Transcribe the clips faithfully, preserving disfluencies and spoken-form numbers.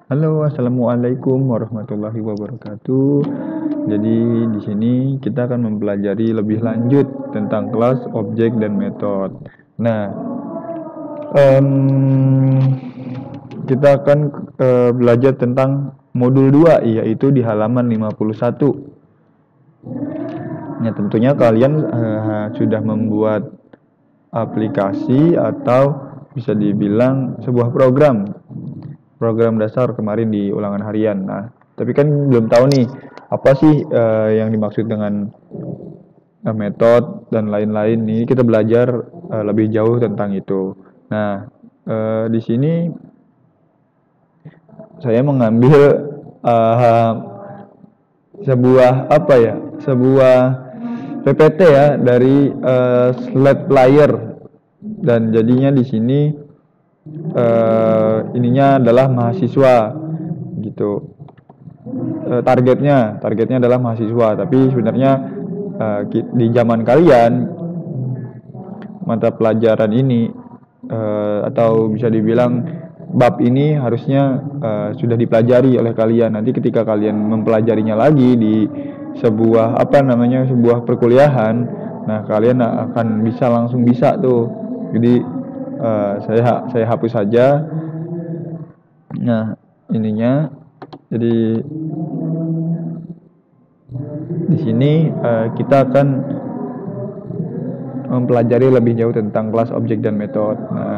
Halo, assalamualaikum warahmatullahi wabarakatuh. Jadi di sini kita akan mempelajari lebih lanjut tentang kelas, objek, dan metode. Nah, em, kita akan eh, belajar tentang modul dua, yaitu di halaman lima puluh satu. Nah, tentunya kalian eh, sudah membuat aplikasi atau bisa dibilang sebuah program program dasar kemarin di ulangan harian. Nah, tapi kan belum tahu nih apa sih eh, yang dimaksud dengan eh, metode dan lain-lain. Ini kita belajar eh, lebih jauh tentang itu. Nah, eh, di sini saya mengambil eh, sebuah apa ya? Sebuah P P T ya dari eh, slide player, dan jadinya di sini eh, ininya adalah mahasiswa gitu. Eh, targetnya targetnya adalah mahasiswa, tapi sebenarnya eh, di zaman kalian mata pelajaran ini eh, atau bisa dibilang bab ini harusnya eh, sudah dipelajari oleh kalian. Nanti ketika kalian mempelajarinya lagi di sebuah apa namanya sebuah perkuliahan, nah kalian akan bisa langsung bisa tuh. Jadi eh, saya saya hapus saja. Nah, ininya jadi di sini uh, kita akan mempelajari lebih jauh tentang kelas, objek, dan metode. Nah,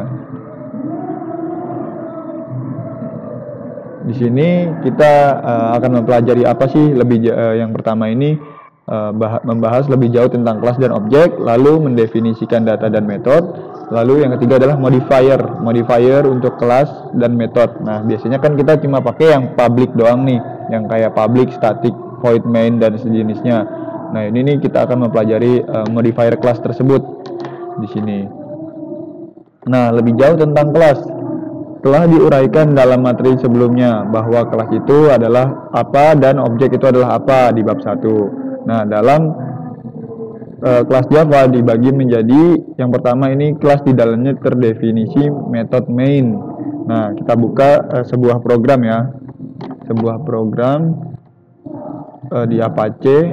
di sini kita uh, akan mempelajari apa sih lebih uh, yang pertama ini uh, membahas lebih jauh tentang kelas dan objek, lalu mendefinisikan data dan metode, lalu yang ketiga adalah modifier, modifier untuk kelas dan metode. Nah, biasanya kan kita cuma pakai yang public doang nih, yang kayak public, static, void, main, dan sejenisnya. Nah, ini nih kita akan mempelajari uh, modifier kelas tersebut di sini. Nah, lebih jauh tentang kelas. Telah diuraikan dalam materi sebelumnya bahwa kelas itu adalah apa dan objek itu adalah apa di bab satu. Nah, dalam uh, kelas Java dibagi menjadi yang pertama ini kelas di dalamnya terdefinisi metode main. Nah, kita buka uh, sebuah program ya. Sebuah program uh, di Apache,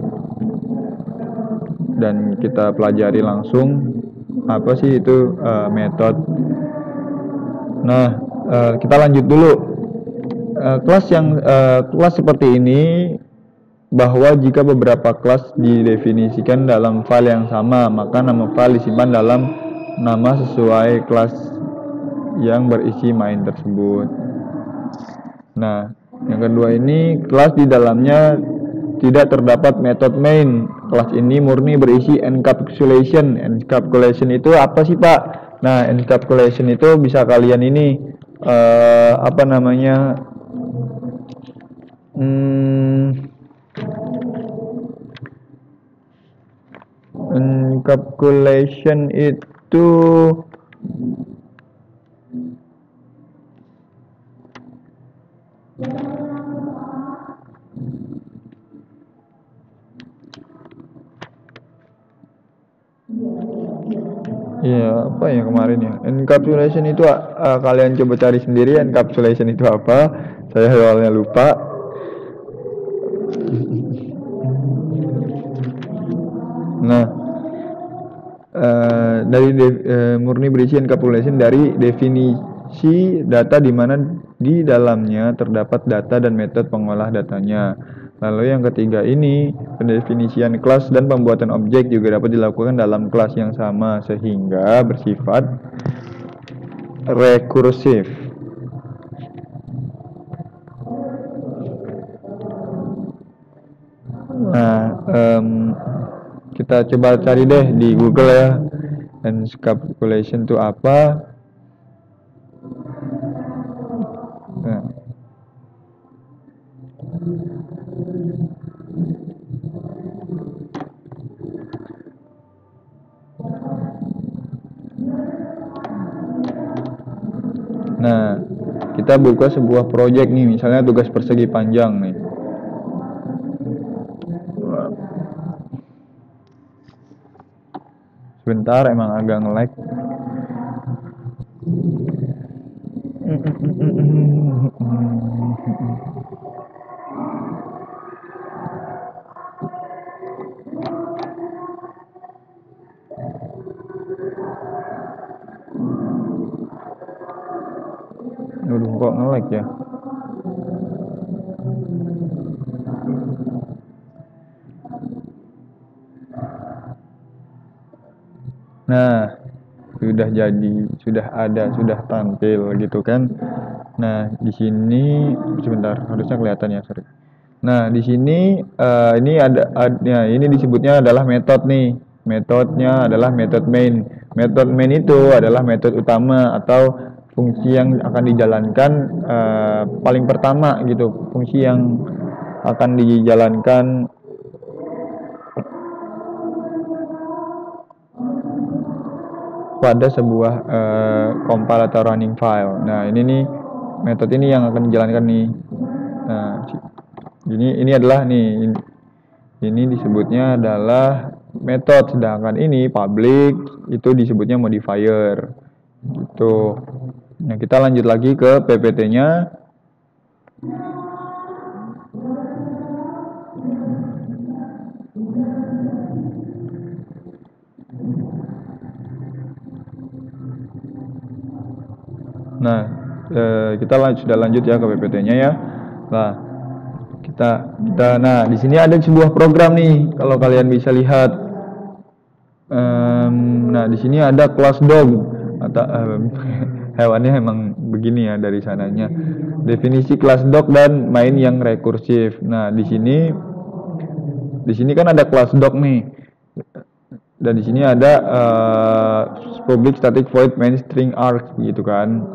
dan kita pelajari langsung apa sih itu uh, metode. Nah, uh, kita lanjut dulu. Uh, kelas yang uh, kelas seperti ini bahwa jika beberapa kelas didefinisikan dalam file yang sama, maka nama file disimpan dalam nama sesuai kelas yang berisi main tersebut. Nah, yang kedua ini kelas di dalamnya tidak terdapat metode main. Kelas ini murni berisi encapsulation. Encapsulation itu apa sih, Pak? Nah, encapsulation itu bisa kalian ini uh, apa namanya? Hmm, encapsulation itu ya apa ya kemarin ya, encapsulation itu uh, kalian coba cari sendiri encapsulation itu apa. Saya awalnya lupa. Nah, uh, dari uh, murni berisi encapsulation dari definisi data di mana di dalamnya terdapat data dan metode pengolah datanya. Lalu yang ketiga ini, pendefinisian kelas dan pembuatan objek juga dapat dilakukan dalam kelas yang sama sehingga bersifat rekursif. Nah, um, kita coba cari deh di Google ya, encapsulation itu apa. Nah, Nah, kita buka sebuah project nih, misalnya tugas persegi panjang nih. Sebentar, emang agak nge-lag. nge-lag ya. Nah, sudah jadi, sudah ada, sudah tampil gitu kan. Nah, di sini sebentar, harusnya kelihatan ya, sorry. Nah, di sini uh, ini ada, ada ini disebutnya adalah metode nih. Metodenya adalah metode main. Metode main itu adalah metode utama atau fungsi yang akan dijalankan uh, paling pertama gitu. Fungsi yang akan dijalankan pada sebuah uh, compile atau running file. Nah, ini nih metode ini yang akan dijalankan nih. Nah, ini ini adalah nih ini, ini disebutnya adalah metode, sedangkan ini public itu disebutnya modifier. Gitu. Nah, kita lanjut lagi ke P P T-nya. Nah, eh, kita lan sudah lanjut ya ke P P T-nya ya. Nah, kita kita nah di sini ada sebuah program nih, kalau kalian bisa lihat. Um, nah, di sini ada class dog atau um, hewannya emang begini ya dari sananya. Definisi class dog dan main yang rekursif. Nah, di sini di sini kan ada class dog nih. Dan di sini ada uh, public static void main string args gitu kan.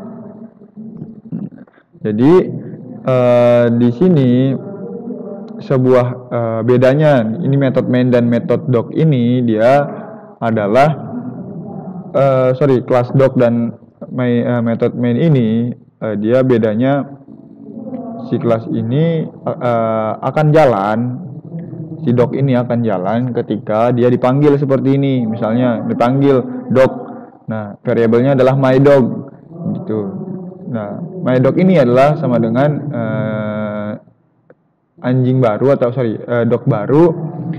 Jadi uh, di sini sebuah uh, bedanya ini metode main dan metode doc ini dia adalah uh, sorry class doc dan my, uh, metode main ini uh, dia bedanya si kelas ini uh, akan jalan, si doc ini akan jalan ketika dia dipanggil seperti ini. Misalnya dipanggil doc, nah variabelnya adalah my dog gitu. Nah, my dog ini adalah sama dengan uh, anjing baru atau sorry uh, dog baru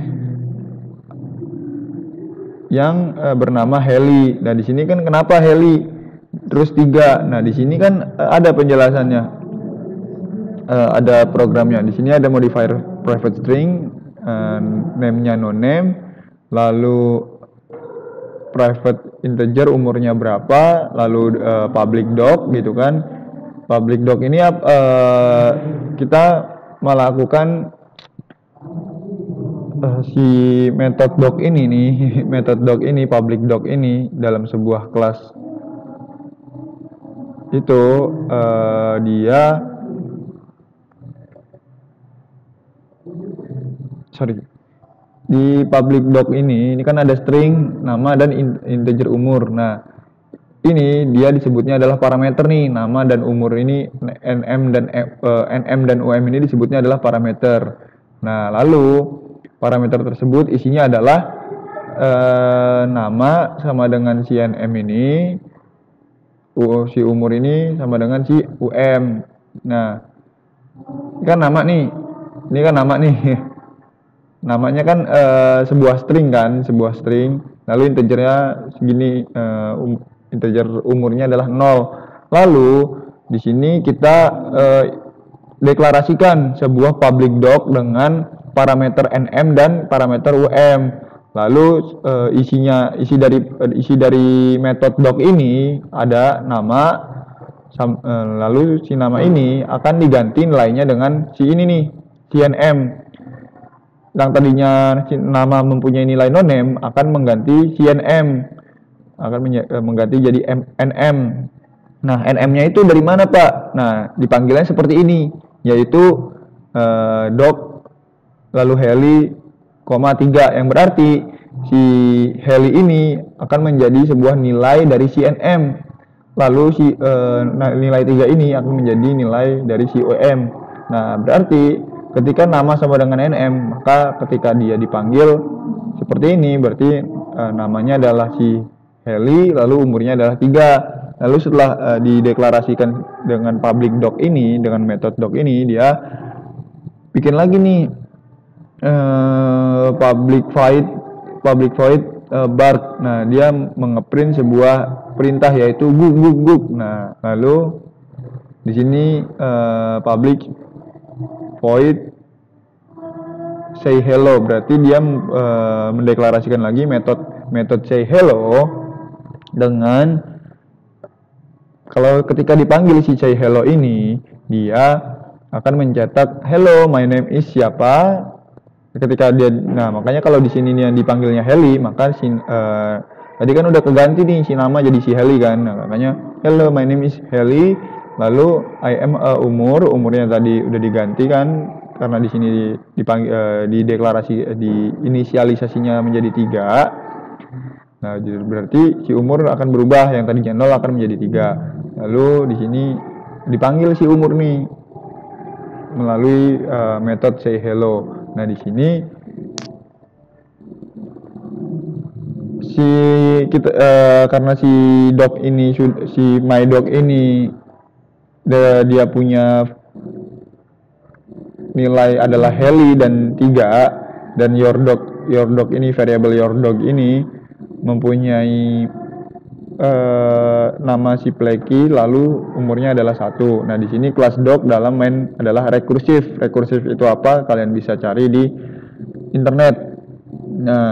yang uh, bernama Heli. Nah, di sini kan kenapa Heli terus tiga? Nah, di sini kan uh, ada penjelasannya, uh, ada programnya. Di sini ada modifier private string, uh, name-nya no name, lalu private integer umurnya berapa, lalu uh, public dog gitu kan. Public dog ini uh, kita melakukan uh, si method dog ini nih, method dog ini, public dog ini dalam sebuah kelas itu uh, dia sorry di public dog ini ini kan ada string, nama, dan integer umur. Nah, ini dia disebutnya adalah parameter nih, nama dan umur ini, nm dan uh, nm dan um ini disebutnya adalah parameter. Nah, lalu parameter tersebut isinya adalah uh, nama sama dengan si nm ini, uh, si umur ini sama dengan si um. Nah, ini kan nama nih, ini kan nama nih. Namanya kan uh, sebuah string kan, sebuah string. Lalu integernya segini, uh, um, integer umurnya adalah nol. Lalu di sini kita uh, deklarasikan sebuah public dog dengan parameter nm dan parameter um. Lalu uh, isinya isi dari uh, isi dari method dog ini ada nama, sam, uh, lalu si nama ini akan diganti nilainya dengan si ini nih, si nm. Yang tadinya nama mempunyai nilai no-name akan mengganti C N M, akan mengganti jadi N M. Nah, N M-nya itu dari mana, Pak? Nah, dipanggilnya seperti ini, yaitu eh, doc lalu Heli, koma tiga, yang berarti si Heli ini akan menjadi sebuah nilai dari C N M. Lalu si eh, nilai tiga ini akan menjadi nilai dari si O M. Nah, berarti ketika nama sama dengan nm, maka ketika dia dipanggil seperti ini, berarti uh, namanya adalah si Heli, lalu umurnya adalah tiga. Lalu setelah uh, dideklarasikan dengan public dog ini, dengan method dog ini, dia bikin lagi nih uh, public void, public void uh, bark. Nah, dia mengeprint sebuah perintah yaitu gug gug gug. Nah, lalu Di sini uh, public void say hello, berarti dia uh, mendeklarasikan lagi metode metode say hello dengan, kalau ketika dipanggil si say hello ini, dia akan mencetak hello my name is siapa. Ketika dia, nah makanya kalau di sini yang dipanggilnya Heli, maka si uh, tadi kan udah keganti nih si nama jadi si Heli kan. Nah, makanya hello my name is Heli, lalu I am a umur, umurnya tadi udah diganti kan, karena di sini dipanggil uh, di deklarasi uh, di inisialisasinya menjadi tiga. Nah, jadi berarti si umur akan berubah, yang tadinya nol akan menjadi tiga. Lalu di sini dipanggil si umur nih melalui uh, metode say hello. Nah, di sini si kita uh, karena si doc ini si my doc ini dia, dia punya nilai adalah Heli dan tiga, dan your doc your doc ini variable your doc ini mempunyai uh, nama si Pleki, lalu umurnya adalah satu. Nah, di sini kelas doc dalam main adalah rekursif. Rekursif itu apa? Kalian bisa cari di internet. Nah,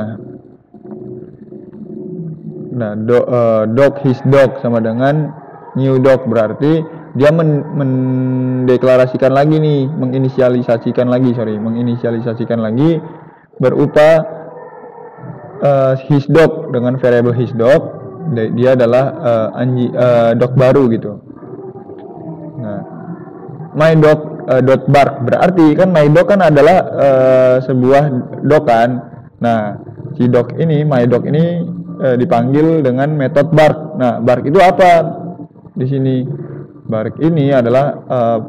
nah do, uh, doc his doc sama dengan new doc, berarti dia men mendeklarasikan lagi nih, menginisialisasikan lagi, sorry, menginisialisasikan lagi berupa uh, his doc dengan variable his doc. Dia adalah uh, anji, uh, doc baru gitu. Nah, my doc uh, dot bark, berarti kan my doc kan adalah uh, sebuah doc kan. Nah, si doc ini, my doc ini uh, dipanggil dengan metode bark. Nah, bark itu apa? Di sini bark ini adalah uh,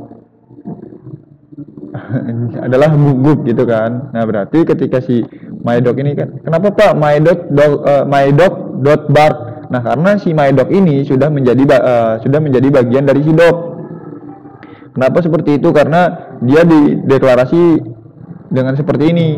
adalah gugup gitu kan. Nah, berarti ketika si my doc ini kan, kenapa Pak my doc doc uh, my doc dot bark? Nah, karena si my doc ini sudah menjadi uh, sudah menjadi bagian dari si doc. Kenapa seperti itu? Karena dia dideklarasi dengan seperti ini.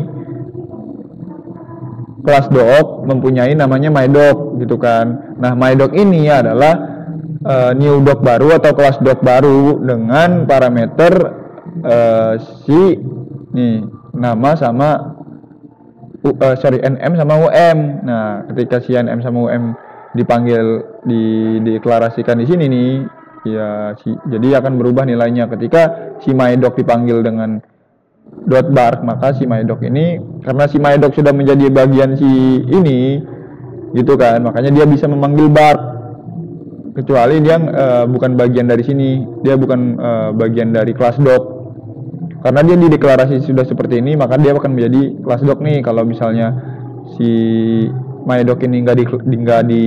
Kelas doc mempunyai namanya my doc gitu kan. Nah, my doc ini adalah uh, new doc baru atau kelas doc baru dengan parameter uh, si nih nama sama uh, sorry nm sama um. Nah, ketika si nm sama um dipanggil dideklarasikan di sini nih, ya si, jadi akan berubah nilainya. Ketika si my doc dipanggil dengan dot bark, maka si my doc ini, karena si my doc sudah menjadi bagian si ini gitu kan, makanya dia bisa memanggil bark, kecuali dia uh, bukan bagian dari sini, dia bukan uh, bagian dari kelas doc. Karena dia dideklarasi sudah seperti ini, maka dia akan menjadi kelas doc nih. Kalau misalnya si my doc ini nggak di nggak di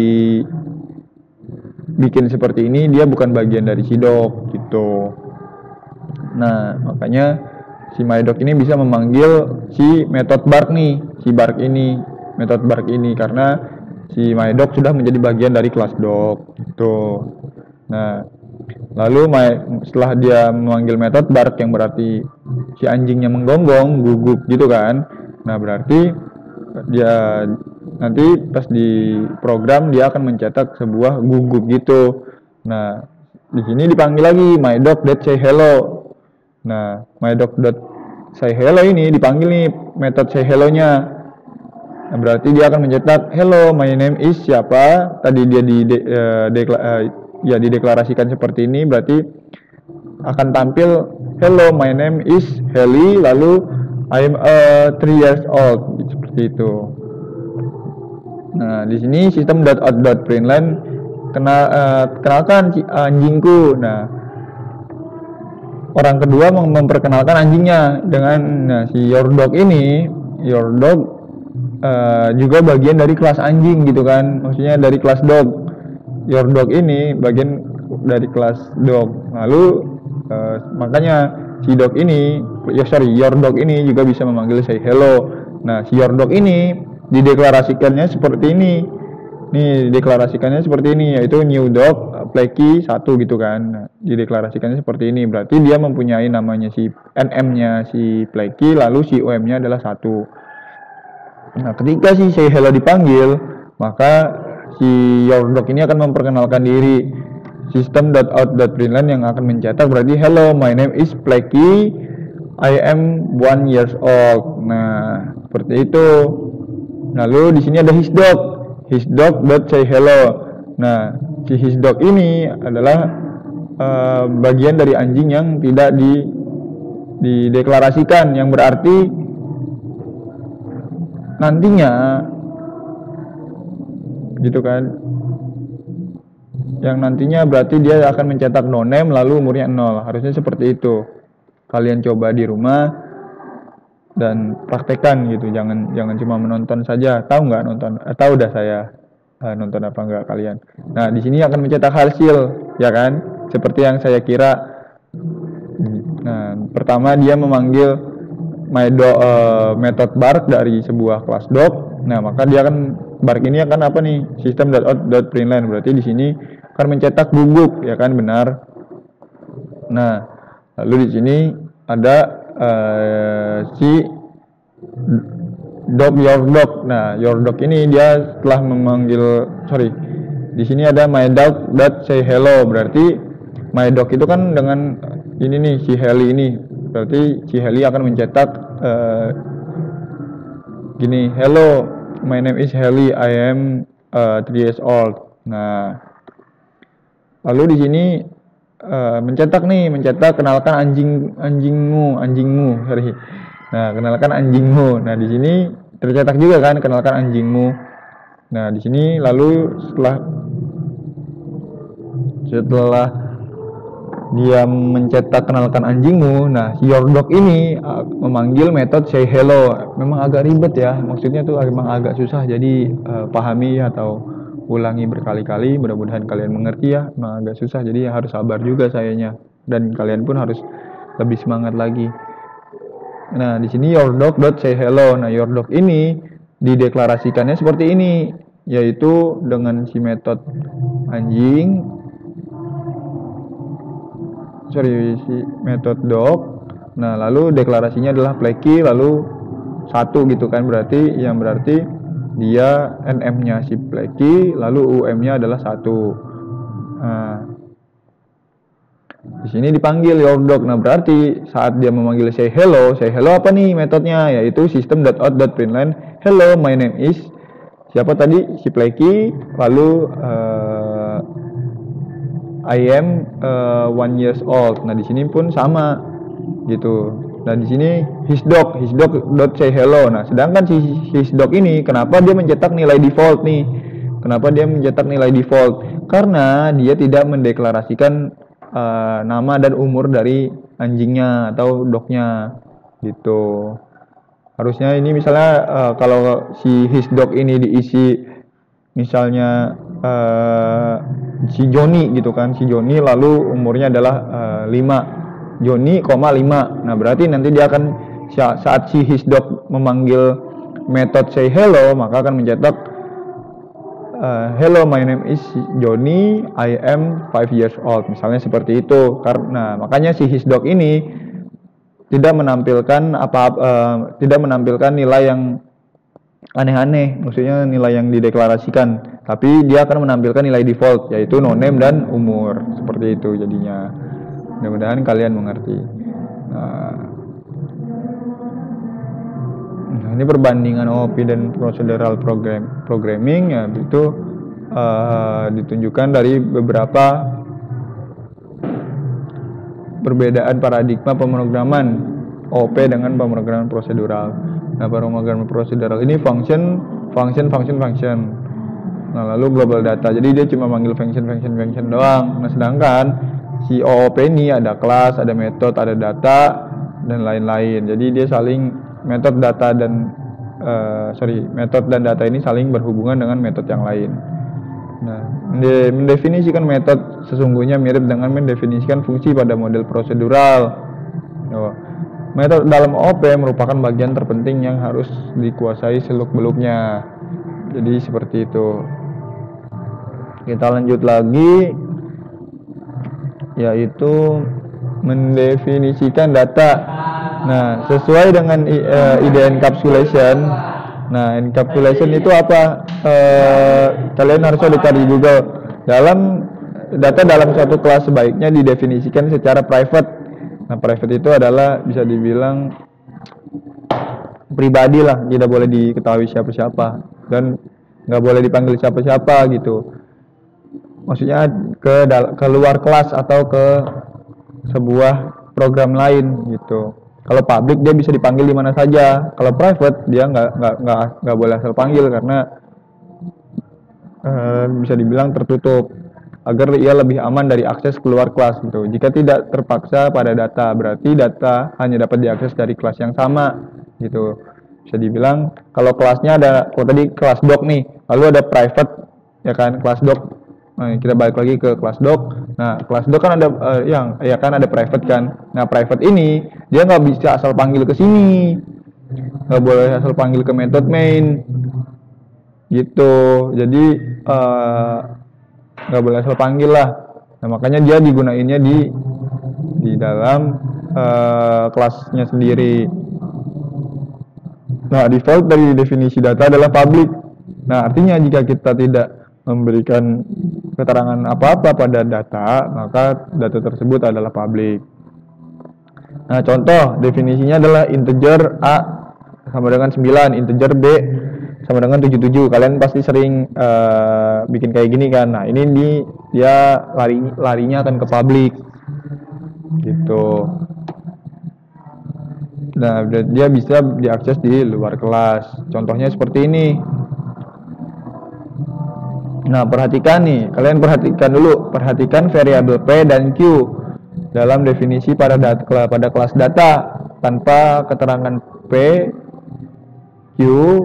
bikin seperti ini, dia bukan bagian dari si doc gitu. Nah, makanya si my doc ini bisa memanggil si metode bark nih, si bark ini, metode bark ini, karena si my doc sudah menjadi bagian dari kelas doc gitu. Nah, lalu my, setelah dia memanggil metode bark yang berarti si anjingnya menggonggong, gugup gitu kan. Nah, berarti dia nanti pas di program dia akan mencetak sebuah gugup gitu. Nah, di sini dipanggil lagi my doc dot say hello. Nah, my doc dot say hello ini dipanggil nih metode say hello-nya. Nah, berarti dia akan mencetak hello my name is siapa. Tadi dia di de, uh, dekla, uh, ya dideklarasikan seperti ini, berarti akan tampil hello my name is Heli, lalu I am uh, three years old, seperti itu. Nah, di sini sistem dot out dot println kenal uh, kenalkan anjingku. Nah, orang kedua memperkenalkan anjingnya dengan, nah, si your dog ini, your dog uh, juga bagian dari kelas anjing gitu kan, maksudnya dari kelas dog. Your dog ini bagian dari kelas dog. Lalu uh, makanya si dog ini, ya sorry, your dog ini juga bisa memanggil say hello. Nah, si your dog ini dideklarasikannya seperti ini. Nih, dideklarasikannya seperti ini, yaitu new dog Pleki satu gitu kan. Nah, dideklarasikannya seperti ini, berarti dia mempunyai namanya si nm-nya si Pleki, lalu si um-nya adalah satu. Nah, ketika si say hello dipanggil, maka si your dog ini akan memperkenalkan diri. system.out.println yang akan mencetak berarti hello my name is Plecky, I am one years old. Nah, seperti itu. Lalu di sini ada hisdog, hisdog.say hello. Nah, si hisdog ini adalah uh, bagian dari anjing yang tidak di dideklarasikan, yang berarti nantinya gitu kan, yang nantinya berarti dia akan mencetak no name lalu umurnya nol. Harusnya seperti itu. Kalian coba di rumah dan praktekkan gitu, jangan jangan cuma menonton saja. Tahu nggak nonton? Eh, tahu dah saya uh, nonton apa nggak kalian. Nah, di sini akan mencetak hasil, ya kan? Seperti yang saya kira. Nah, pertama dia memanggil my do, uh, method bark dari sebuah kelas dog. Nah, maka dia akan bark ini akan apa nih? System.out.println. Berarti di sini akan mencetak guguk, ya kan? Benar. Nah, lalu di sini ada Uh, si dog your dog. Nah, your dog ini dia setelah memanggil, sorry, di sini ada my dog that say hello. Berarti my dog itu kan dengan ini nih si Heli ini. Berarti si Heli akan mencetak uh, gini, hello my name is Heli, I am uh, three years old. Nah, lalu di sini Uh, mencetak nih, mencetak kenalkan anjing anjingmu, anjingmu, sorry. Nah, kenalkan anjingmu. Nah, di sini tercetak juga kan, kenalkan anjingmu. Nah, di sini lalu setelah setelah dia mencetak kenalkan anjingmu, nah si your dog ini uh, memanggil metode say hello. Memang agak ribet ya, maksudnya tuh memang agak susah. Jadi uh, pahami atau ulangi berkali-kali, mudah-mudahan kalian mengerti ya. Memang agak susah, jadi harus sabar juga sayanya, dan kalian pun harus lebih semangat lagi. Nah, di sini your dog dot say hello. Nah, your dog ini dideklarasikannya seperti ini, yaitu dengan si metode anjing, sorry si metode dog. Nah, lalu deklarasinya adalah Plecky lalu satu gitu kan, berarti yang berarti dia N M-nya si Plecky, lalu U M-nya adalah satu. Nah, di sini dipanggil your dog. Nah, berarti saat dia memanggil say hello, say hello apa nih metodenya? Yaitu system.out.println hello my name is siapa tadi? Si Plecky, lalu uh, I am uh, one years old. Nah, di sini pun sama gitu. Nah, di sini his dog, his dog dot say hello. Nah, sedangkan si his dog ini kenapa dia mencetak nilai default nih? Kenapa dia mencetak nilai default? Karena dia tidak mendeklarasikan uh, nama dan umur dari anjingnya atau dognya gitu. Harusnya ini misalnya uh, kalau si his dog ini diisi misalnya uh, si Joni gitu kan, si Joni lalu umurnya adalah uh, lima. Joni, lima. Nah, berarti nanti dia akan saat si his dog memanggil method say hello, maka akan mencetak uh, hello my name is Joni, I am five years old. Misalnya seperti itu. Karena makanya si his dog ini tidak menampilkan apa uh, tidak menampilkan nilai yang aneh-aneh, maksudnya nilai yang dideklarasikan, tapi dia akan menampilkan nilai default yaitu no name dan umur. Seperti itu jadinya. Mudah-mudahan kalian mengerti. Nah, ini perbandingan O O P dan procedural program programming ya, itu uh, ditunjukkan dari beberapa perbedaan paradigma pemrograman O O P dengan pemrograman prosedural. Nah, pemrograman prosedural ini function, function, function, function. Nah, lalu global data. Jadi dia cuma manggil function, function, function doang. Nah, sedangkan si O O P ini ada kelas, ada metode, ada data, dan lain-lain. Jadi dia saling metode data dan uh, sorry metode dan data ini saling berhubungan dengan metode yang lain. Nah, mendefinisikan metode sesungguhnya mirip dengan mendefinisikan fungsi pada model prosedural. Oh, metode dalam O O P merupakan bagian terpenting yang harus dikuasai seluk-beluknya. Jadi seperti itu. Kita lanjut lagi, yaitu mendefinisikan data. Nah, sesuai dengan uh, ide encapsulation. Nah, encapsulation itu apa? Uh, kalian harus cari di Google. Dalam data dalam suatu kelas sebaiknya didefinisikan secara private. Nah, private itu adalah bisa dibilang pribadi lah, tidak boleh diketahui siapa-siapa dan nggak boleh dipanggil siapa-siapa gitu. Maksudnya ke keluar kelas atau ke sebuah program lain gitu. Kalau public dia bisa dipanggil di mana saja. Kalau private dia nggak nggak nggak nggak boleh asal panggil karena eh, bisa dibilang tertutup agar ia lebih aman dari akses keluar kelas gitu. Jika tidak terpaksa pada data, berarti data hanya dapat diakses dari kelas yang sama gitu. Bisa dibilang kalau kelasnya ada, kalau tadi kelas doc nih, lalu ada private ya kan, kelas doc. Nah, kita balik lagi ke kelas doc. Nah, kelas doc kan ada uh, yang ya kan ada private kan. Nah, private ini dia nggak bisa asal panggil ke sini, nggak boleh asal panggil ke method main gitu. Jadi uh, nggak boleh asal panggil lah. Nah, makanya dia digunainnya di di dalam uh, kelasnya sendiri. Nah, default dari definisi data adalah public. Nah, artinya jika kita tidak memberikan keterangan apa-apa pada data, maka data tersebut adalah public. Nah, contoh definisinya adalah integer A sama dengan sembilan, integer B sama dengan tujuh puluh tujuh. Kalian pasti sering uh, bikin kayak gini kan. Nah, ini di, dia lari, larinya akan ke public gitu. Nah, dia bisa diakses di luar kelas. Contohnya seperti ini. Nah, perhatikan nih, kalian perhatikan dulu, perhatikan variabel P dan Q dalam definisi pada data, pada kelas data tanpa keterangan P, Q.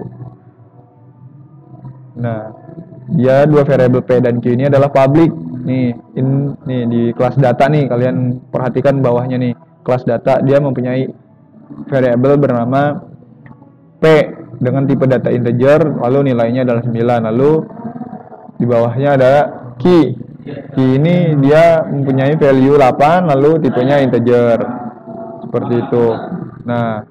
Nah, dia dua variabel P dan Q ini adalah public. Nih, in, nih di kelas data nih, kalian perhatikan bawahnya nih, kelas data dia mempunyai variabel bernama P dengan tipe data integer, lalu nilainya adalah sembilan, lalu di bawahnya ada key. Key ini dia mempunyai value delapan, lalu tipenya integer. Seperti itu. Nah,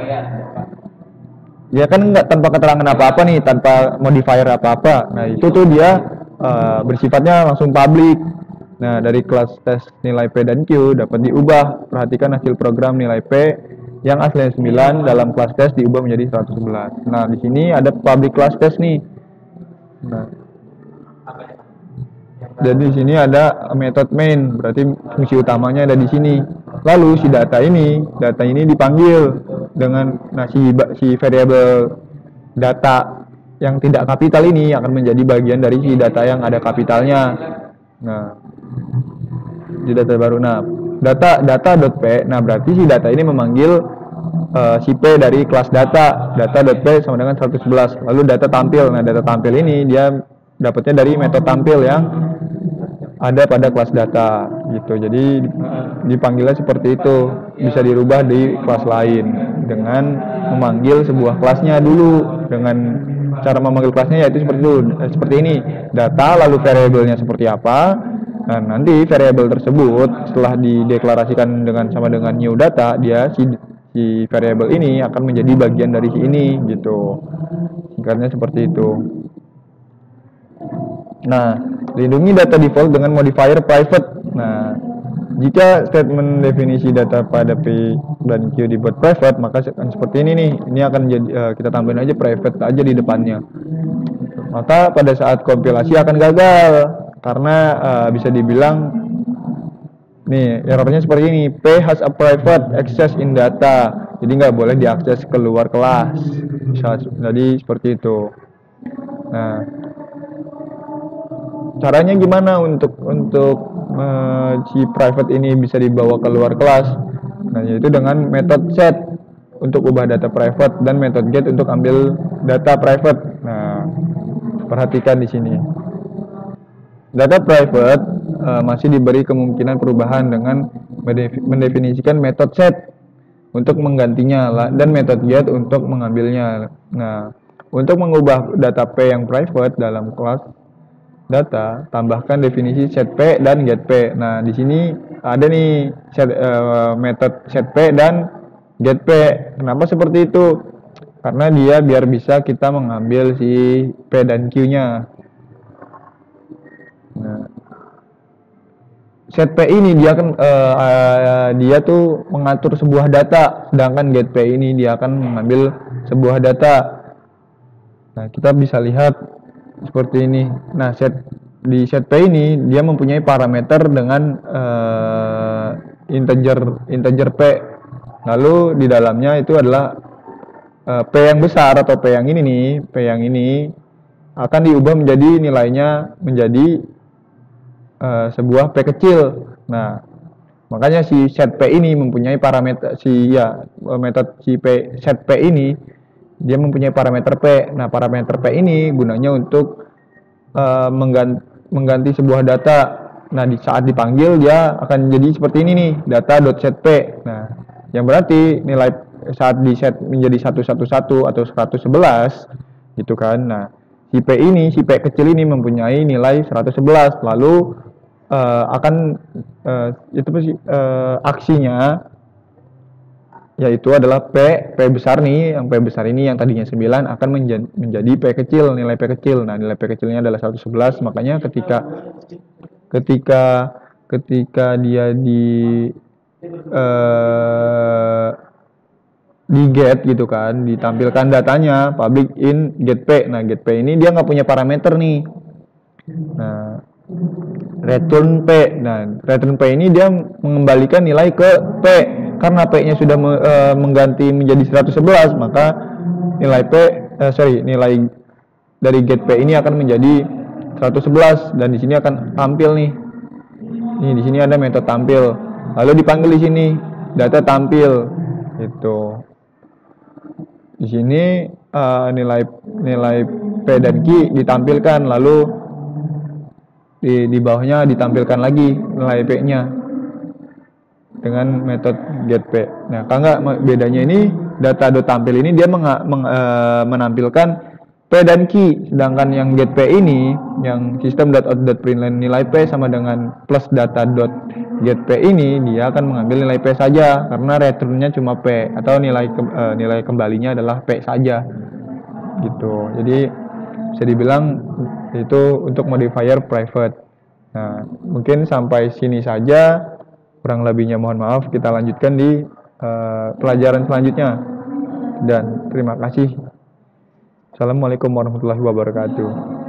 dia kan nggak tanpa keterangan apa-apa nih, tanpa modifier apa-apa. Nah, itu tuh dia uh, bersifatnya langsung public. Nah, dari kelas tes nilai P dan Q dapat diubah. Perhatikan hasil program nilai P yang aslinya sembilan dalam kelas tes diubah menjadi seratus sebelas. Nah, di sini ada public class test nih. Nah, jadi di sini ada method main, berarti fungsi utamanya ada di sini. Lalu si data ini, data ini dipanggil dengan nah si, si variabel data yang tidak kapital ini akan menjadi bagian dari si data yang ada kapitalnya. Nah, di data baru. Nah, data data.p. Nah, berarti si data ini memanggil uh, si P dari kelas data. Data.p sama dengan seratus sebelas. Lalu data tampil. Nah, data tampil ini dia dapatnya dari metode tampil yang ada pada kelas data gitu. Jadi dipanggilnya seperti itu. Bisa dirubah di kelas lain dengan memanggil sebuah kelasnya dulu. Dengan cara memanggil kelasnya yaitu seperti itu, seperti ini. Data lalu variabelnya seperti apa. Nah, nanti variabel tersebut setelah dideklarasikan dengan sama dengan new data, dia si si variabel ini akan menjadi bagian dari si ini gitu. Singkatnya seperti itu. Nah, lindungi data default dengan modifier private. Nah, jika statement definisi data pada P dan Q dibuat private, maka akan seperti ini nih. Ini akan jadi uh, kita tambahin aja private aja di depannya. Maka pada saat kompilasi akan gagal karena uh, bisa dibilang nih errornya seperti ini. P has a private access in data. Jadi nggak boleh diakses keluar kelas. Jadi seperti itu. Nah, caranya gimana untuk untuk uh, si private ini bisa dibawa keluar kelas? Nah, yaitu dengan metode set untuk ubah data private dan metode get untuk ambil data private. Nah, perhatikan di sini. Data private uh, masih diberi kemungkinan perubahan dengan mendefinisikan metode set untuk menggantinya dan metode get untuk mengambilnya. Nah, untuk mengubah data P yang private dalam kelas data, tambahkan definisi set P dan get P. Nah, di sini ada nih set, uh, metode set P dan get P. Kenapa seperti itu? Karena dia biar bisa kita mengambil si P dan Q-nya. Nah, set P ini dia kan uh, uh, dia tuh mengatur sebuah data, sedangkan get P ini dia akan mengambil sebuah data. Nah, kita bisa lihat seperti ini. Nah, set di set P ini dia mempunyai parameter dengan uh, integer integer P. Lalu di dalamnya itu adalah uh, P yang besar atau P yang ini nih, P yang ini akan diubah menjadi nilainya menjadi Uh, sebuah P kecil. Nah, makanya si set P ini mempunyai parameter si ya metode si P set P ini dia mempunyai parameter P. Nah, parameter P ini gunanya untuk uh, mengganti, mengganti sebuah data. Nah, di saat dipanggil dia akan jadi seperti ini nih, data.setP. Nah, yang berarti nilai saat di set menjadi seratus sebelas atau seratus sebelas gitu kan. Nah, si P ini, si P kecil ini mempunyai nilai seratus sebelas. Lalu uh, akan uh, itu sih uh, aksinya yaitu adalah P, P besar nih, yang P besar ini yang tadinya sembilan akan menjadi, menjadi P kecil, nilai P kecil. Nah, nilai P kecilnya adalah seratus sebelas, makanya ketika ketika ketika dia di uh, di get gitu kan, ditampilkan datanya public in get P. Nah, get P ini dia nggak punya parameter nih. Nah, return P. Nah, return P ini dia mengembalikan nilai ke P. Karena P-nya sudah me, e, mengganti menjadi seratus sebelas, maka nilai P e, sorry, nilai dari get P ini akan menjadi seratus sebelas dan di sini akan tampil nih. Nih, di sini ada metode tampil. Lalu dipanggil di sini data tampil. Itu. Di sini e, nilai nilai P dan Q ditampilkan, lalu di di bawahnya ditampilkan lagi nilai P-nya dengan metode getP. Nah, kalau bedanya ini data.tampil ini dia meng, meng, e, menampilkan P dan Q, sedangkan yang getP ini yang system.out.println nilai P sama dengan plus data.getP ini dia akan mengambil nilai P saja karena returnnya cuma P atau nilai ke, e, nilai kembalinya adalah P saja gitu. Jadi bisa dibilang itu untuk modifier private. Nah, mungkin sampai sini saja. Kurang lebihnya mohon maaf, kita lanjutkan di uh, pelajaran selanjutnya. Dan terima kasih. Assalamualaikum warahmatullahi wabarakatuh.